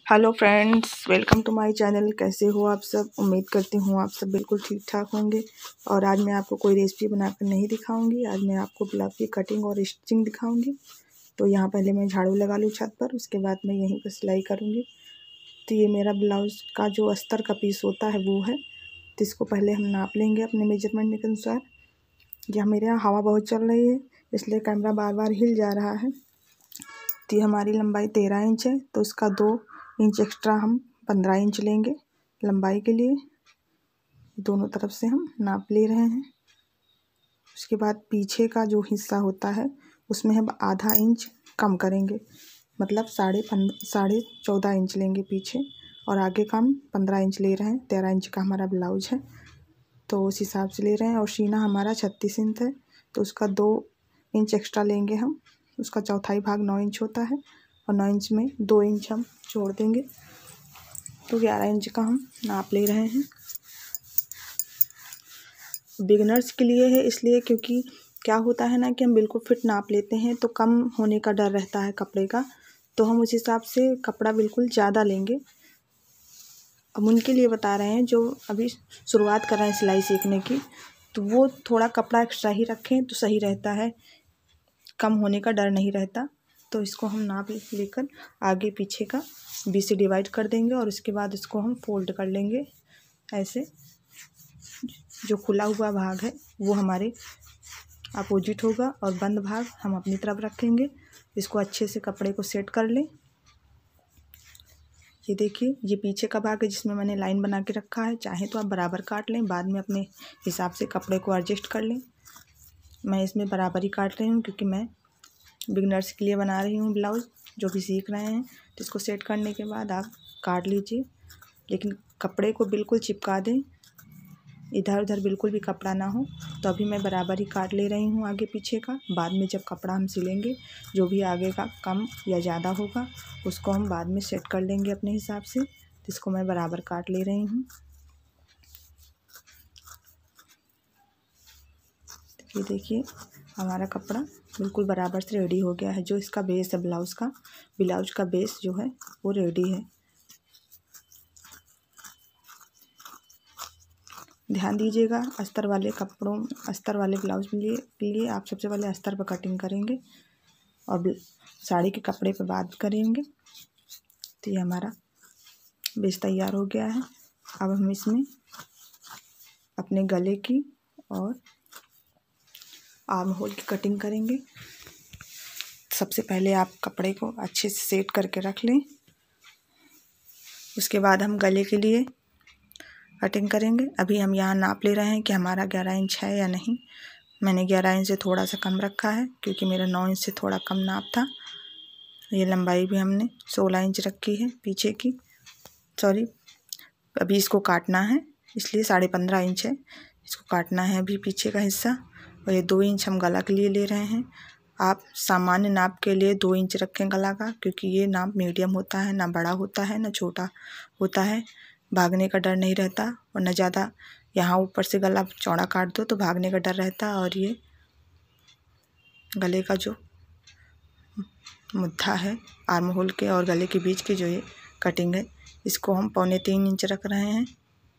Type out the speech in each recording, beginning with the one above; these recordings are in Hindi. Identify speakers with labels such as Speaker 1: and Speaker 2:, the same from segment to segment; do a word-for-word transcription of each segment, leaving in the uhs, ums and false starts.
Speaker 1: Hello friends, welcome to my channel. कैसे हो आप सब? उम्मीद करती हूँ आप सब बिल्कुल ठीक ठाक होंगे। और आज मैं आपको कोई रेसिपी बनाकर नहीं दिखाऊंगी। आज मैं आपको ब्लाउज की कटिंग और स्टिचिंग दिखाऊंगी। तो यहाँ पहले मैं झाड़ू लगा लूँ छत पर, उसके बाद मैं यहीं पर सिलाई करूँगी। तो ये मेरा ब्लाउज़ का जो अस्तर का पीस होता है वो है। तो इसको पहले हम नाप लेंगे अपने मेजरमेंट के अनुसार। यहाँ मेरे यहाँ हवा बहुत चल रही है, इसलिए कैमरा बार बार हिल जा रहा है। तो ये हमारी लंबाई तेरह इंच है, तो उसका दो इंच एक्स्ट्रा हम पंद्रह इंच लेंगे लंबाई के लिए। दोनों तरफ से हम नाप ले रहे हैं। उसके बाद पीछे का जो हिस्सा होता है उसमें हम आधा इंच कम करेंगे, मतलब साढ़े पंद्रह साढ़े चौदह इंच लेंगे पीछे, और आगे का हम पंद्रह इंच ले रहे हैं। तेरह इंच का हमारा ब्लाउज है, तो उस हिसाब से ले रहे हैं। और सीना हमारा छत्तीस इंच है, तो उसका दो इंच एक्स्ट्रा लेंगे हम। उसका चौथाई भाग नौ इंच होता है, और नौ इंच में दो इंच हम छोड़ देंगे, तो ग्यारह इंच का हम नाप ले रहे हैं। बिगनर्स के लिए है इसलिए, क्योंकि क्या होता है ना कि हम बिल्कुल फिट नाप लेते हैं तो कम होने का डर रहता है कपड़े का, तो हम उस हिसाब से कपड़ा बिल्कुल ज़्यादा लेंगे। अब उनके लिए बता रहे हैं जो अभी शुरुआत कर रहे हैं सिलाई सीखने की, तो वो थोड़ा कपड़ा एक्स्ट्रा ही रखें तो सही रहता है, कम होने का डर नहीं रहता। तो इसको हम नाप लेकर आगे पीछे का बीच से डिवाइड कर देंगे, और उसके बाद इसको हम फोल्ड कर लेंगे ऐसे। जो खुला हुआ भाग है वो हमारे अपोजिट होगा, और बंद भाग हम अपनी तरफ रखेंगे। इसको अच्छे से कपड़े को सेट कर लें। ये देखिए, ये पीछे का भाग है जिसमें मैंने लाइन बना के रखा है। चाहे तो आप बराबर काट लें, बाद में अपने हिसाब से कपड़े को एडजस्ट कर लें। मैं इसमें बराबर ही काट रही हूँ, क्योंकि मैं बिगनर्स के लिए बना रही हूँ ब्लाउज़, जो भी सीख रहे हैं। तो इसको सेट करने के बाद आप काट लीजिए, लेकिन कपड़े को बिल्कुल चिपका दें, इधर उधर बिल्कुल भी कपड़ा ना हो। तो अभी मैं बराबर ही काट ले रही हूँ आगे पीछे का। बाद में जब कपड़ा हम सिलेंगे, जो भी आगे का कम या ज़्यादा होगा उसको हम बाद में सेट कर लेंगे अपने हिसाब से। तो इसको मैं बराबर काट ले रही हूँ। ये देखिए, हमारा कपड़ा बिल्कुल बराबर से रेडी हो गया है। जो इसका बेस है ब्लाउज़ का, ब्लाउज का बेस जो है वो रेडी है। ध्यान दीजिएगा, अस्तर वाले कपड़ों अस्तर वाले ब्लाउज के लिए के लिए आप सबसे पहले अस्तर पर कटिंग करेंगे, और साड़ी के कपड़े पर बात करेंगे। तो ये हमारा बेस तैयार हो गया है। अब हम इसमें अपने गले की और आर्म होल की कटिंग करेंगे। सबसे पहले आप कपड़े को अच्छे से सेट करके रख लें। उसके बाद हम गले के लिए कटिंग करेंगे। अभी हम यहाँ नाप ले रहे हैं कि हमारा ग्यारह इंच है या नहीं। मैंने ग्यारह इंच से थोड़ा सा कम रखा है, क्योंकि मेरा नौ इंच से थोड़ा कम नाप था। ये लंबाई भी हमने सोलह इंच रखी है पीछे की, सॉरी। अभी इसको काटना है, इसलिए साढ़े पंद्रह इंच है। इसको काटना है अभी पीछे का हिस्सा। और ये दो इंच हम गला के लिए ले रहे हैं। आप सामान्य नाप के लिए दो इंच रखें गला का, क्योंकि ये नाप मीडियम होता है, ना बड़ा होता है ना छोटा होता है। भागने का डर नहीं रहता, और न ज़्यादा यहाँ ऊपर से गला चौड़ा काट दो तो भागने का डर रहता है। और ये गले का जो मुद्दा है आर्म होल के और गले के बीच की जो ये कटिंग है, इसको हम पौने तीन इंच रख रहे हैं।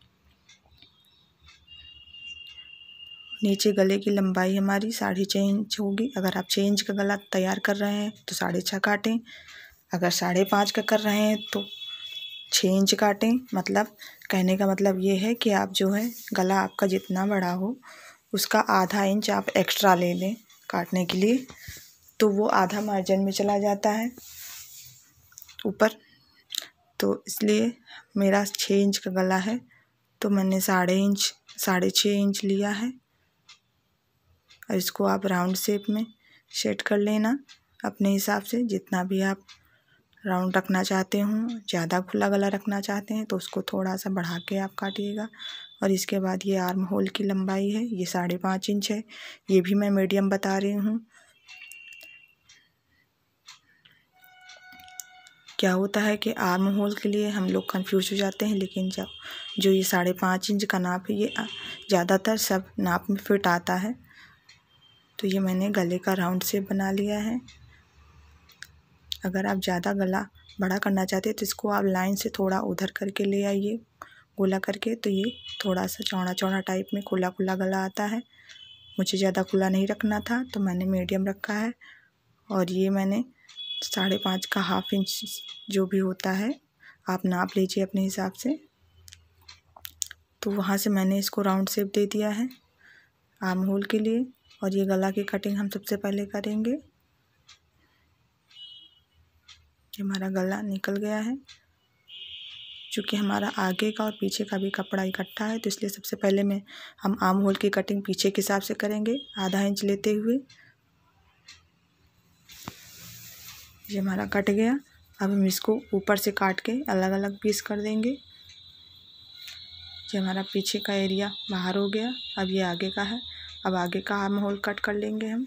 Speaker 1: नीचे गले की लंबाई हमारी साढ़े छः इंच होगी। अगर आप छः इंच का गला तैयार कर रहे हैं तो साढ़े छः काटें। अगर साढ़े पाँच का कर रहे हैं तो छः इंच काटें। मतलब कहने का मतलब ये है कि आप जो है गला आपका जितना बड़ा हो उसका आधा इंच आप एक्स्ट्रा ले लें काटने के लिए, तो वो आधा मार्जिन में चला जाता है ऊपर। तो इसलिए मेरा छः इंच का गला है, तो मैंने साढ़े इंच साढ़े छः इंच लिया है। और इसको आप राउंड शेप में सेट कर लेना अपने हिसाब से, जितना भी आप राउंड रखना चाहते हों। ज़्यादा खुला गला रखना चाहते हैं तो उसको थोड़ा सा बढ़ा के आप काटिएगा। और इसके बाद ये आर्म होल की लंबाई है, ये साढ़े पाँच इंच है। ये भी मैं मीडियम बता रही हूँ। क्या होता है कि आर्म होल के लिए हम लोग कंफ्यूज हो जाते हैं, लेकिन जब जो ये साढ़े पाँच इंच का नाप है ये ज़्यादातर सब नाप में फिट आता है। तो ये मैंने गले का राउंड शेप बना लिया है। अगर आप ज़्यादा गला बड़ा करना चाहते हैं तो इसको आप लाइन से थोड़ा उधर करके ले आइए गोला करके, तो ये थोड़ा सा चौड़ा चौड़ा टाइप में खुला खुला गला आता है। मुझे ज़्यादा खुला नहीं रखना था तो मैंने मीडियम रखा है। और ये मैंने साढ़े पाँच का हाफ इंच जो भी होता है आप नाप लीजिए अपने हिसाब से। तो वहाँ से मैंने इसको राउंड शेप दे दिया है आर्म होल के लिए। और ये गला की कटिंग हम सबसे पहले करेंगे। ये हमारा गला निकल गया है। चूँकि हमारा आगे का और पीछे का भी कपड़ा इकट्ठा है तो इसलिए सबसे पहले में हम आर्म होल की कटिंग पीछे के हिसाब से करेंगे, आधा इंच लेते हुए। ये हमारा कट गया। अब हम इसको ऊपर से काट के अलग अलग पीस कर देंगे। ये हमारा पीछे का एरिया बाहर हो गया। अब ये आगे का है। अब आगे का आर्म होल कट कर लेंगे हम।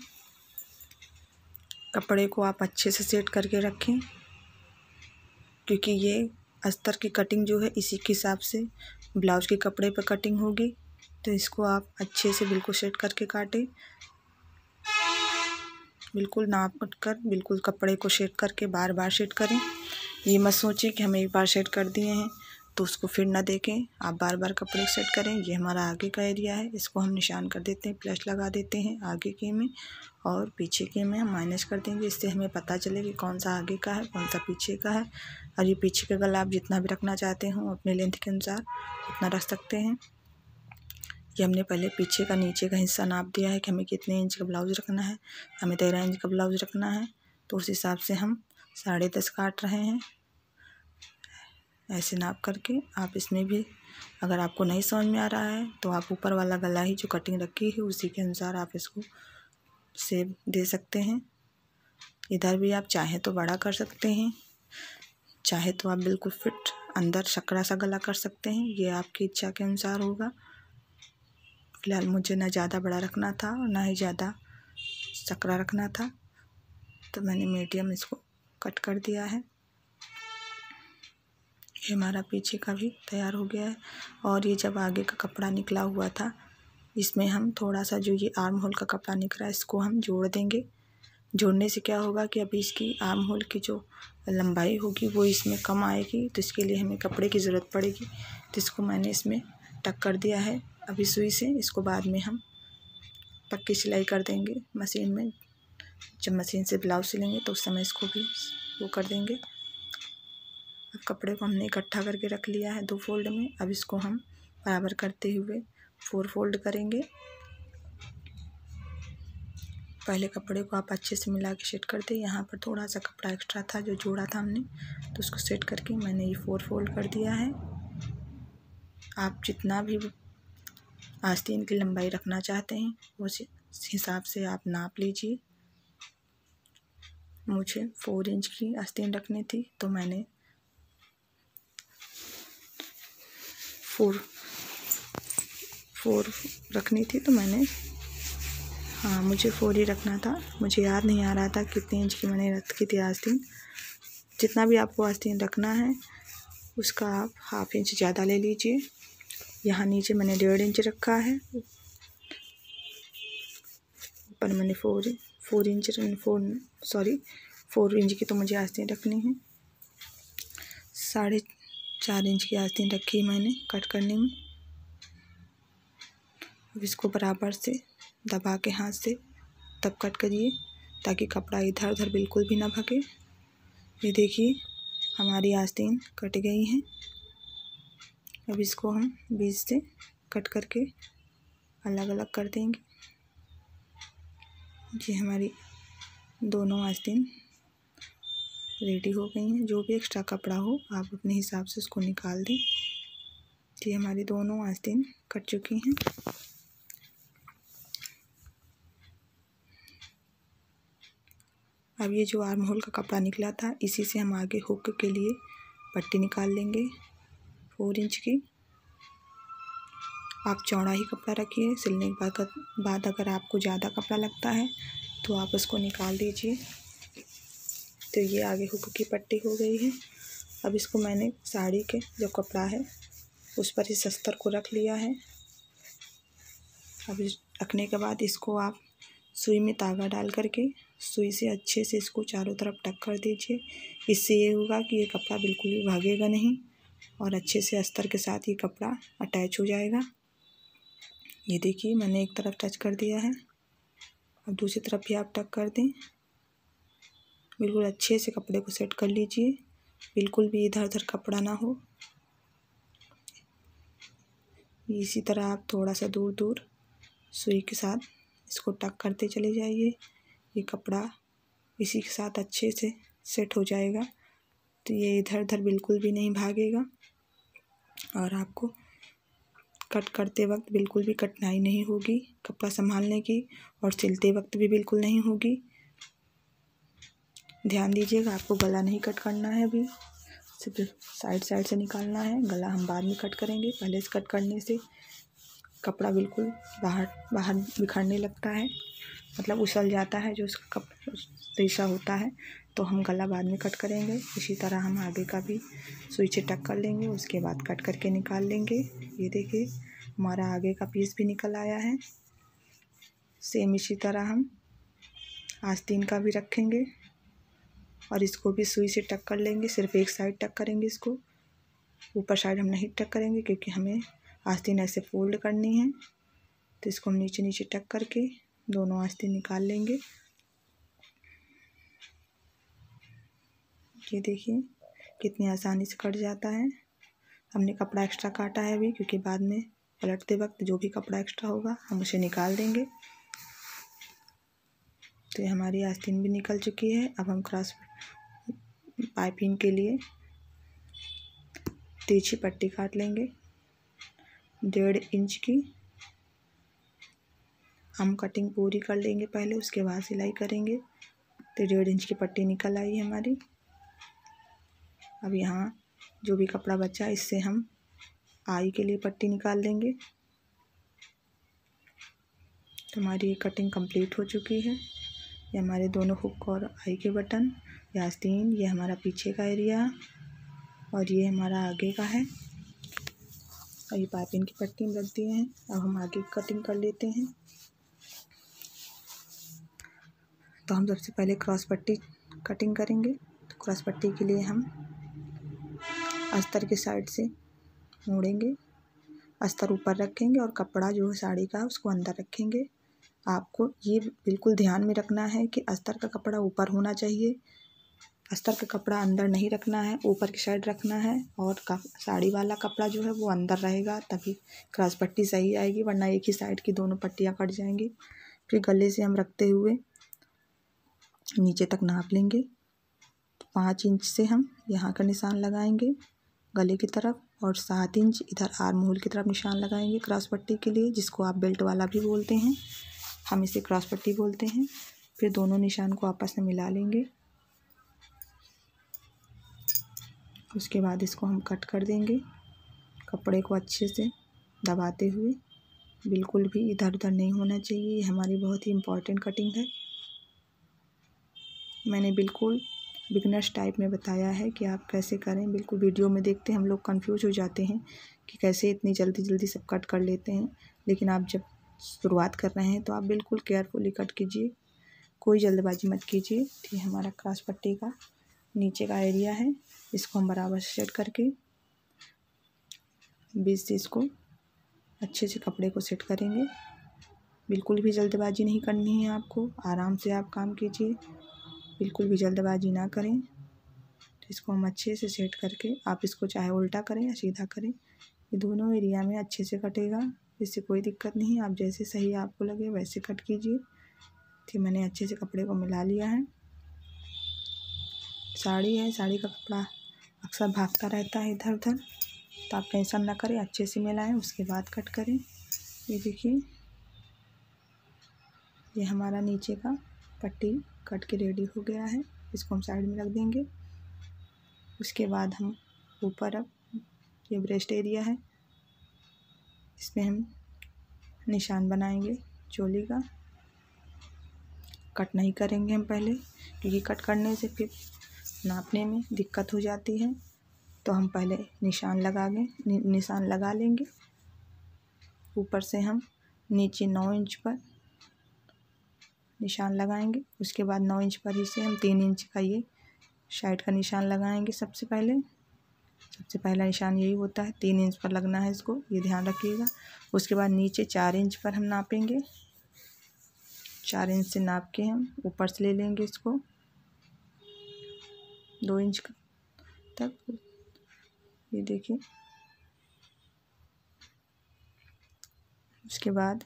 Speaker 1: कपड़े को आप अच्छे से सेट करके रखें, क्योंकि ये अस्तर की कटिंग जो है इसी के हिसाब से ब्लाउज के कपड़े पर कटिंग होगी। तो इसको आप अच्छे से बिल्कुल सेट करके काटें, बिल्कुल नाप कर बिल्कुल कपड़े को सेट करके बार बार सेट करें। ये मत सोचें कि हम एक बार सेट कर दिए हैं तो उसको फिर ना देखें, आप बार बार कपड़े सेट करें। ये हमारा आगे का एरिया है, इसको हम निशान कर देते हैं, प्लस लगा देते हैं आगे के में, और पीछे के में हम माइनस कर देंगे। इससे हमें पता चले कि कौन सा आगे का है कौन सा पीछे का है। और ये पीछे का गला आप जितना भी रखना चाहते हो अपने लेंथ के अनुसार उतना रख सकते हैं। ये हमने पहले पीछे का नीचे का हिस्सा नाप दिया है कि हमें कितने इंच का ब्लाउज रखना है। हमें तेरह इंच का ब्लाउज रखना है तो उस हिसाब से हम साढ़े दस काट रहे हैं। ऐसे नाप करके आप इसमें भी, अगर आपको नहीं समझ में आ रहा है तो आप ऊपर वाला गला ही जो कटिंग रखी है उसी के अनुसार आप इसको शेप दे सकते हैं। इधर भी आप चाहे तो बड़ा कर सकते हैं, चाहे तो आप बिल्कुल फिट अंदर सकरा सा गला कर सकते हैं। ये आपकी इच्छा के अनुसार होगा। फिलहाल मुझे ना ज़्यादा बड़ा रखना था और ना ही ज़्यादा सकरा रखना था, तो मैंने मीडियम इसको कट कर दिया है। ये हमारा पीछे का भी तैयार हो गया है। और ये जब आगे का कपड़ा निकला हुआ था इसमें हम थोड़ा सा जो ये आर्म होल का कपड़ा निकला है इसको हम जोड़ देंगे। जोड़ने से क्या होगा कि अभी इसकी आर्म होल की जो लंबाई होगी वो इसमें कम आएगी, तो इसके लिए हमें कपड़े की ज़रूरत पड़ेगी। तो इसको मैंने इसमें टक कर दिया है अभी सुई से। इसको बाद में हम पक्की सिलाई कर देंगे मशीन में। जब मशीन से ब्लाउज सिलेंगे तो उस समय इसको भी वो कर देंगे। अब कपड़े को हमने इकट्ठा करके रख लिया है दो फोल्ड में। अब इसको हम बराबर करते हुए फोर फोल्ड करेंगे। पहले कपड़े को आप अच्छे से मिला के सेट कर दें। यहाँ पर थोड़ा सा कपड़ा एक्स्ट्रा था जो जोड़ा था हमने, तो उसको सेट करके मैंने ये फोर फोल्ड कर दिया है। आप जितना भी आस्तीन की लंबाई रखना चाहते हैं उस हिसाब से आप नाप लीजिए। मुझे फोर इंच की आस्तीन रखनी थी तो मैंने फोर फोर रखनी थी तो मैंने हाँ मुझे फोर ही रखना था। मुझे याद नहीं आ रहा था कितने इंच की मैंने रखी थी आस्तीन। जितना भी आपको आस्तीन रखना है उसका आप हाफ इंच ज़्यादा ले लीजिए। यहाँ नीचे मैंने डेढ़ इंच रखा है, ऊपर मैंने four four inch four sorry four inch की तो मुझे आस्तीन रखनी है। साढ़े चार इंच की आस्तीन रखी मैंने कट करने में। अब इसको बराबर से दबा के हाथ से तब कट करिए ताकि कपड़ा इधर उधर बिल्कुल भी ना भगे। ये देखिए हमारी आस्तीन कट गई है। अब इसको हम बीच से कट करके अलग अलग कर देंगे। ये हमारी दोनों आस्तीन रेडी हो गई हैं। जो भी एक्स्ट्रा कपड़ा हो आप अपने हिसाब से उसको निकाल दें। ये हमारी दोनों आस्तीन कट चुकी हैं। अब ये जो आर्म होल का कपड़ा निकला था इसी से हम आगे हुक के लिए पट्टी निकाल लेंगे फोर इंच की। आप चौड़ा ही कपड़ा रखिए। सिलने के बाद बाद अगर आपको ज़्यादा कपड़ा लगता है तो आप उसको निकाल दीजिए। तो ये आगे हुक की पट्टी हो गई है। अब इसको मैंने साड़ी के जो कपड़ा है उस पर इस अस्तर को रख लिया है। अब रखने के बाद इसको आप सुई में धागा डाल करके सुई से अच्छे से इसको चारों तरफ टक कर दीजिए। इससे ये होगा कि ये कपड़ा बिल्कुल भी भागेगा नहीं और अच्छे से अस्तर के साथ ये कपड़ा अटैच हो जाएगा। ये देखिए मैंने एक तरफ टच कर दिया है, अब दूसरी तरफ भी आप टक कर दें। बिल्कुल अच्छे से कपड़े को सेट कर लीजिए, बिल्कुल भी इधर उधर कपड़ा ना हो। इसी तरह आप थोड़ा सा दूर दूर सुई के साथ इसको टक करते चले जाइए। ये कपड़ा इसी के साथ अच्छे से सेट हो जाएगा, तो ये इधर उधर बिल्कुल भी नहीं भागेगा और आपको कट करते वक्त बिल्कुल भी कठिनाई नहीं होगी कपड़ा संभालने की, और सिलते वक्त भी बिल्कुल नहीं होगी। ध्यान दीजिएगा, आपको गला नहीं कट करना है, अभी सिर्फ साइड साइड से निकालना है। गला हम बाद में कट करेंगे, पहले से कट करने से कपड़ा बिल्कुल बाहर बाहर बिखरने लगता है, मतलब उछल जाता है जो उसका कप रेशा होता है, तो हम गला बाद में कट करेंगे। इसी तरह हम आगे का भी सुई से टक कर लेंगे, उसके बाद कट करके निकाल लेंगे। ये देखिए हमारा आगे का पीस भी निकल आया है। सेम इसी तरह हम आस्तीन का भी रखेंगे और इसको भी सुई से टक कर लेंगे। सिर्फ एक साइड टक करेंगे, इसको ऊपर साइड हम नहीं टक करेंगे क्योंकि हमें आस्तीन ऐसे फोल्ड करनी है, तो इसको हम नीचे नीचे टक करके दोनों आस्तीन निकाल लेंगे। ये देखिए कितनी आसानी से कट जाता है। हमने कपड़ा एक्स्ट्रा काटा है अभी, क्योंकि बाद में पलटते वक्त जो भी कपड़ा एक्स्ट्रा होगा हम उसे निकाल देंगे। तो ये हमारी आस्तीन भी निकल चुकी है। अब हम क्रॉस पाइपिंग के लिए तिरछी पट्टी काट लेंगे डेढ़ इंच की। हम कटिंग पूरी कर लेंगे पहले, उसके बाद सिलाई करेंगे। तो डेढ़ इंच की पट्टी निकल आई है हमारी। अब यहाँ जो भी कपड़ा बचा इससे हम आई के लिए पट्टी निकाल लेंगे। तो हमारी ये कटिंग कंप्लीट हो चुकी है। ये हमारे दोनों हुक और आई के बटन, ये आस्तीन, ये हमारा पीछे का एरिया और ये हमारा आगे का है। और ये पाइपिंग की पट्टी में रख दिए हैं। अब हम आगे की कटिंग कर लेते हैं। तो हम सबसे पहले क्रॉस पट्टी कटिंग करेंगे। तो क्रॉस पट्टी के लिए हम अस्तर के साइड से मोड़ेंगे, अस्तर ऊपर रखेंगे और कपड़ा जो है साड़ी का उसको अंदर रखेंगे। आपको ये बिल्कुल ध्यान में रखना है कि अस्तर का कपड़ा ऊपर होना चाहिए, अस्तर का कपड़ा अंदर नहीं रखना है, ऊपर की साइड रखना है। और साड़ी वाला कपड़ा जो है वो अंदर रहेगा, तभी क्रॉस पट्टी सही आएगी, वरना एक ही साइड की दोनों पट्टियाँ कट जाएंगी। फिर गले से हम रखते हुए नीचे तक नाप लेंगे। तो पाँच इंच से हम यहाँ का निशान लगाएंगे गले की तरफ, और सात इंच इधर आर्म होल की तरफ निशान लगाएंगे क्रॉस पट्टी के लिए, जिसको आप बेल्ट वाला भी बोलते हैं, हम इसे क्रॉस पट्टी बोलते हैं। फिर दोनों निशान को आपस में मिला लेंगे। उसके बाद इसको हम कट कर देंगे, कपड़े को अच्छे से दबाते हुए। बिल्कुल भी इधर उधर नहीं होना चाहिए। ये हमारी बहुत ही इम्पोर्टेंट कटिंग है। मैंने बिल्कुल बिगनर्स टाइप में बताया है कि आप कैसे करें। बिल्कुल वीडियो में देखते हम लोग कंफ्यूज हो जाते हैं कि कैसे इतनी जल्दी जल्दी सब कट कर लेते हैं, लेकिन आप जब शुरुआत कर रहे हैं तो आप बिल्कुल केयरफुली कट कीजिए, कोई जल्दबाजी मत कीजिए। तो ये हमारा क्रॉस पट्टी का नीचे का एरिया है, इसको हम बराबर से सेट करके बीच से इसको अच्छे से कपड़े को सेट करेंगे। बिल्कुल भी जल्दबाजी नहीं करनी है आपको, आराम से आप काम कीजिए, बिल्कुल भी जल्दबाजी ना करें। तो इसको हम अच्छे से सेट करके, आप इसको चाहे उल्टा करें या सीधा करें, ये दोनों एरिया में अच्छे से कटेगा, इससे कोई दिक्कत नहीं है। आप जैसे सही आपको लगे वैसे कट कीजिए। तो मैंने अच्छे से कपड़े को मिला लिया है। साड़ी है, साड़ी का कपड़ा अक्सर भागता रहता है इधर उधर, तो आप टेंशन ना करें, अच्छे से मिलाएं, उसके बाद कट करें। ये देखिए ये हमारा नीचे का पट्टी कट के रेडी हो गया है, इसको हम साइड में रख देंगे। उसके बाद हम ऊपर, अब ये ब्रेस्ट एरिया है, इसमें हम निशान बनाएंगे चोली का। कट नहीं करेंगे हम पहले, क्योंकि कट करने से फिर नापने में दिक्कत हो जाती है। तो हम पहले निशान लगा लें नि, निशान लगा लेंगे। ऊपर से हम नीचे नौ इंच पर निशान लगाएंगे। उसके बाद नौ इंच पर ही से हम तीन इंच का ये साइड का निशान लगाएंगे। सबसे पहले सबसे पहला निशान यही होता है, तीन इंच पर लगना है इसको, ये ध्यान रखिएगा। उसके बाद नीचे चार इंच पर हम नापेंगे। चार इंच से नाप के हम ऊपर से ले लेंगे इसको दो इंच तक। ये देखिए, उसके बाद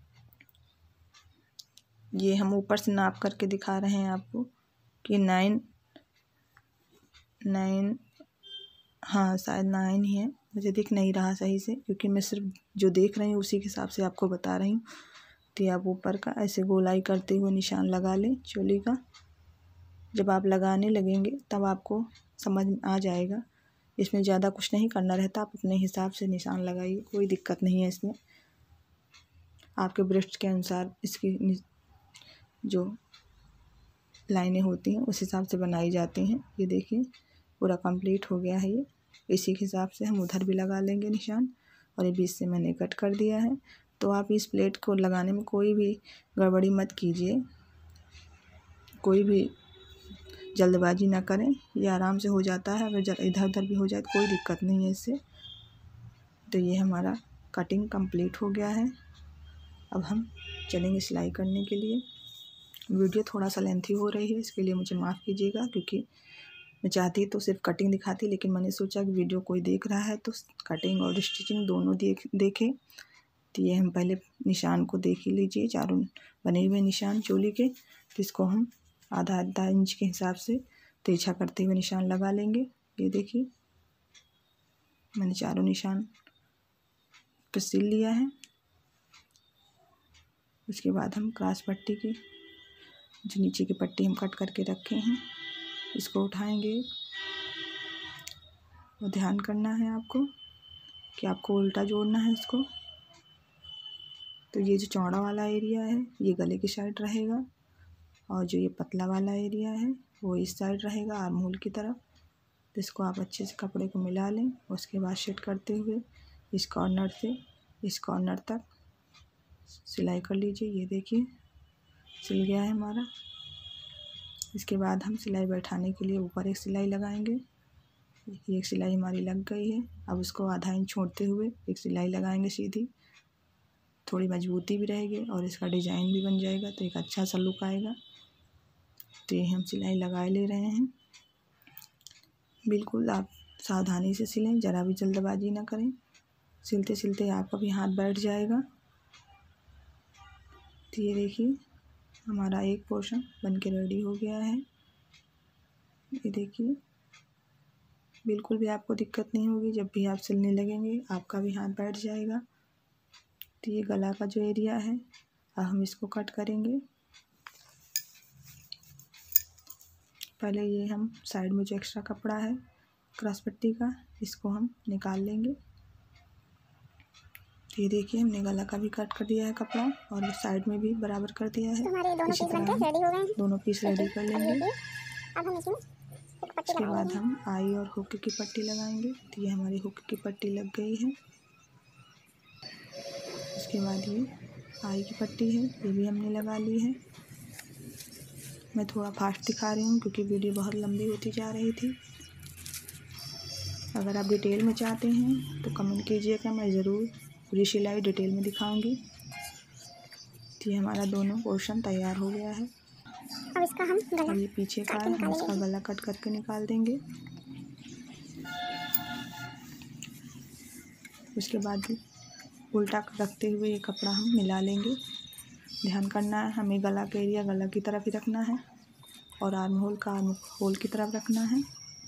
Speaker 1: ये हम ऊपर से नाप करके दिखा रहे हैं आपको कि नाइन नाइन हाँ शायद नाइन ही है, मुझे दिख नहीं रहा सही से क्योंकि मैं सिर्फ जो देख रही हूँ उसी के हिसाब से आपको बता रही हूँ। तो आप ऊपर का ऐसे गोलाई करते हुए निशान लगा लें चोली का। जब आप लगाने लगेंगे तब आपको समझ आ जाएगा। इसमें ज़्यादा कुछ नहीं करना रहता, आप अपने हिसाब से निशान लगाइए, कोई दिक्कत नहीं है इसमें। आपके ब्रेस्ट के अनुसार इसकी जो लाइनें होती हैं उस हिसाब से बनाई जाती हैं। ये देखिए पूरा कंप्लीट हो गया है ये। इसी के हिसाब से हम उधर भी लगा लेंगे निशान, और ये बीच से मैंने कट कर दिया है। तो आप इस प्लेट को लगाने में कोई भी गड़बड़ी मत कीजिए, कोई भी जल्दबाजी ना करें, ये आराम से हो जाता है। अगर इधर उधर भी हो जाए तो कोई दिक्कत नहीं है इससे। तो ये हमारा कटिंग कंप्लीट हो गया है। अब हम चलेंगे सिलाई करने के लिए। वीडियो थोड़ा सा लेंथी हो रही है, इसके लिए मुझे माफ़ कीजिएगा, क्योंकि मैं चाहती तो सिर्फ कटिंग दिखाती, लेकिन मैंने सोचा कि वीडियो कोई देख रहा है तो कटिंग और स्टिचिंग दोनों देख देखे। तो ये हम पहले निशान को देख ही लीजिए, चारों बने हुए निशान चोली के। तो इसको हम आधा आधा इंच के हिसाब से तिरछा करते हुए निशान लगा लेंगे। ये देखिए मैंने चारों निशान पर सिल लिया है। उसके बाद हम क्रॉस पट्टी की जो नीचे की पट्टी हम कट करके रखे हैं इसको उठाएंगे, और ध्यान करना है आपको कि आपको उल्टा जोड़ना है इसको। तो ये जो चौड़ा वाला एरिया है ये गले की साइड रहेगा, और जो ये पतला वाला एरिया है वो इस साइड रहेगा आर्म होल की तरफ। तो इसको आप अच्छे से कपड़े को मिला लें। उसके बाद सेट करते हुए इस कॉर्नर से इस कॉर्नर तक सिलाई कर लीजिए। ये देखिए सिल गया है हमारा। इसके बाद हम सिलाई बैठाने के लिए ऊपर एक सिलाई लगाएंगे। एक सिलाई हमारी लग गई है। अब उसको आधा इंच छोड़ते हुए एक सिलाई लगाएंगे सीधी, थोड़ी मजबूती भी रहेगी और इसका डिज़ाइन भी बन जाएगा, तो एक अच्छा सा लुक आएगा। तो ये हम सिलाई लगा ले रहे हैं। बिल्कुल आप सावधानी से सिलें, ज़रा भी जल्दबाजी ना करें। सिलते सिलते आपका भी हाथ बैठ जाएगा। तो ये देखिए हमारा एक पोर्शन बन के रेडी हो गया है। ये देखिए बिल्कुल भी आपको दिक्कत नहीं होगी, जब भी आप सिलने लगेंगे आपका भी हाथ बैठ जाएगा। तो ये गला का जो एरिया है अब हम इसको कट करेंगे। पहले ये हम साइड में जो एक्स्ट्रा कपड़ा है क्रॉस पट्टी का इसको हम निकाल लेंगे। तो ये देखिए हमने गला का भी कट कर दिया है कपड़ा, और साइड में भी बराबर कर दिया है। तो इसी तरह हम दोनों पीस रेडी कर लेंगे।
Speaker 2: अब हम इसमें
Speaker 1: उसके बाद हम आई और हुक की पट्टी लगाएंगे। तो ये हमारी हुक की पट्टी लग गई है। उसके बाद ये आई की पट्टी है, ये भी हमने लगा ली है। मैं थोड़ा फास्ट दिखा रही हूँ क्योंकि वीडियो बहुत लंबी होती जा रही थी। अगर आप डिटेल में चाहते हैं तो कमेंट कीजिएगा, मैं ज़रूर पूरी सिलाई डिटेल में दिखाऊंगी। तो ये हमारा दोनों पोर्शन तैयार हो गया है।
Speaker 2: अब इसका हम गला
Speaker 1: अब ये पीछे का है, हम इसका गला कट करके निकाल देंगे। उसके बाद उल्टा रखते हुए ये कपड़ा हम मिला लेंगे। ध्यान करना है हमें गला का एरिया गला की तरफ ही रखना है और आर्म होल का आर्म होल की तरफ रखना है।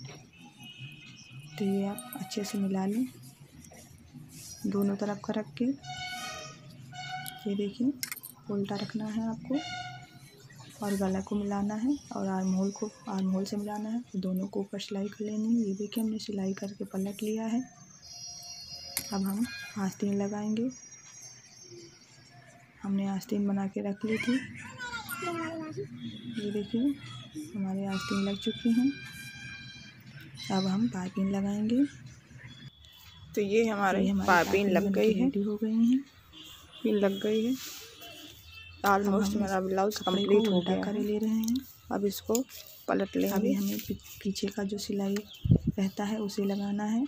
Speaker 1: तो ये आप अच्छे से मिला लें दोनों तरफ का रख के। ये देखिए उल्टा रखना है आपको और गला को मिलाना है और आर्म होल को आर्म होल से मिलाना है। दोनों को ऊपर सिलाई कर लेनी है। ये देखिए हमने सिलाई करके पलट लिया है। अब हम आस्तीन लगाएंगे। हमने आस्तीन बना के रख ली थी। ये देखिए हमारी आस्तीन लग चुकी हैं। अब हम पाइपिंग लगाएंगे।
Speaker 3: तो ये हमारे
Speaker 1: तो ये हमारी
Speaker 3: पाइपिंग लग गई है,
Speaker 1: रेडी हो गई हैं।
Speaker 3: पिन लग गई है। ऑलमोस्ट मेरा ब्लाउज कंप्लीट हो गया
Speaker 1: कर
Speaker 3: है।
Speaker 1: ले रहे हैं।
Speaker 3: अब इसको पलट लेंगे।
Speaker 1: अभी हमें पीछे का जो सिलाई रहता है उसे लगाना है।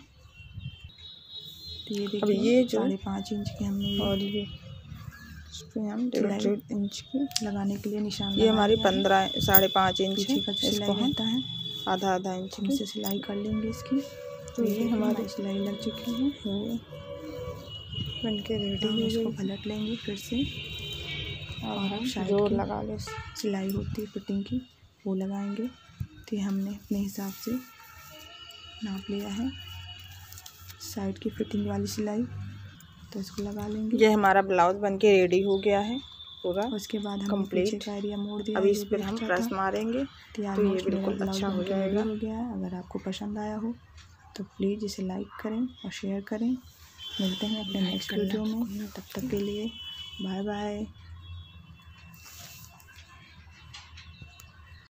Speaker 1: तो ये देखिए,
Speaker 3: ये जो
Speaker 1: साढ़े पाँच इंच के हमने
Speaker 3: और ये इस पे हम डेढ़ डेढ़ इंच की
Speaker 1: लगाने के लिए निशान
Speaker 3: ये हमारी पंद्रह साढ़े पाँच इंच
Speaker 1: पीछे का जो सिलाई रहता है
Speaker 3: आधा आधा इंच की
Speaker 1: हमसे सिलाई कर लेंगे इसकी।
Speaker 3: तो ये हमारी
Speaker 1: सिलाई लग चुकी है,
Speaker 3: ये बन के रेडी
Speaker 1: हम
Speaker 3: हो
Speaker 1: इसको
Speaker 3: गई।
Speaker 1: पलट लेंगे फिर से और हम साइड
Speaker 3: जोर
Speaker 1: की
Speaker 3: लगा ले।
Speaker 1: सिलाई होती है फिटिंग की, वो लगाएंगे। तो ये हमने अपने हिसाब से नाप लिया है साइड की फिटिंग वाली सिलाई, तो इसको लगा लेंगे।
Speaker 3: ये हमारा ब्लाउज बन के रेडी हो गया है पूरा।
Speaker 1: उसके बाद हम
Speaker 3: कंप्लीट।
Speaker 1: पीछे का एरिया मोड़ दिया।
Speaker 3: अभी इस पर हम प्रेस मारेंगे
Speaker 1: तो
Speaker 3: तो ये बिल्कुल अच्छा हो जाएगा।
Speaker 1: हो गया है। अगर आपको पसंद आया हो तो प्लीज़ इसे लाइक करें और शेयर करें। मिलते हैं अपने नेक्स्ट वीडियो में, तब तक के लिए बाय बाय।